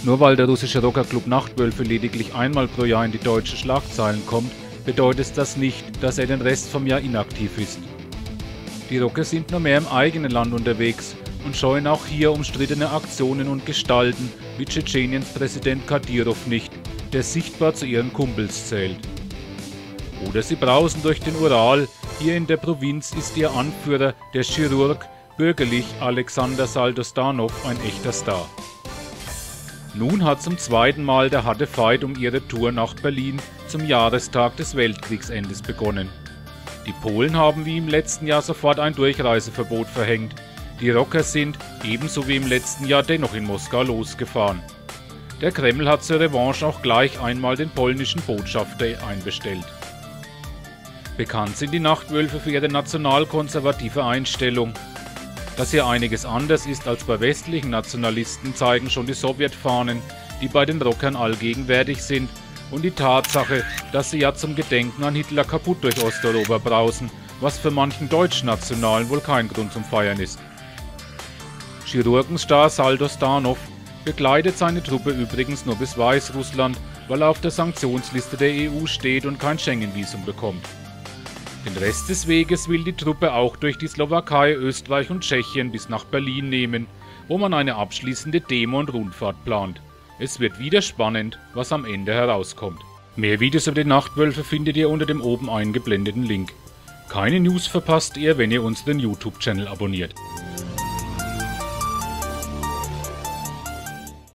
Nur weil der russische Rockerclub Nachtwölfe lediglich einmal pro Jahr in die deutschen Schlagzeilen kommt, bedeutet das nicht, dass er den Rest vom Jahr inaktiv ist. Die Rocker sind nur mehr im eigenen Land unterwegs und scheuen auch hier umstrittene Aktionen und Gestalten wie Tschetscheniens Präsident Kadyrov nicht, der sichtbar zu ihren Kumpels zählt. Oder sie brausen durch den Ural, hier in der Provinz ist ihr Anführer, der Chirurg, bürgerlich Alexander Saldostanov, ein echter Star. Nun hat zum zweiten Mal der harte Fight um ihre Tour nach Berlin zum Jahrestag des Weltkriegsendes begonnen. Die Polen haben wie im letzten Jahr sofort ein Durchreiseverbot verhängt. Die Rocker sind, ebenso wie im letzten Jahr, dennoch in Moskau losgefahren. Der Kreml hat zur Revanche auch gleich einmal den polnischen Botschafter einbestellt. Bekannt sind die Nachtwölfe für ihre nationalkonservative Einstellung. Dass hier einiges anders ist als bei westlichen Nationalisten, zeigen schon die Sowjetfahnen, die bei den Rockern allgegenwärtig sind, und die Tatsache, dass sie ja zum Gedenken an Hitler kaputt durch Osteuropa brausen, was für manchen Deutschnationalen wohl kein Grund zum Feiern ist. Chirurgenstar Saldostanov begleitet seine Truppe übrigens nur bis Weißrussland, weil er auf der Sanktionsliste der EU steht und kein Schengen-Visum bekommt. Den Rest des Weges will die Truppe auch durch die Slowakei, Österreich und Tschechien bis nach Berlin nehmen, wo man eine abschließende Demo- und Rundfahrt plant. Es wird wieder spannend, was am Ende herauskommt. Mehr Videos über die Nachtwölfe findet ihr unter dem oben eingeblendeten Link. Keine News verpasst ihr, wenn ihr unseren YouTube-Channel abonniert.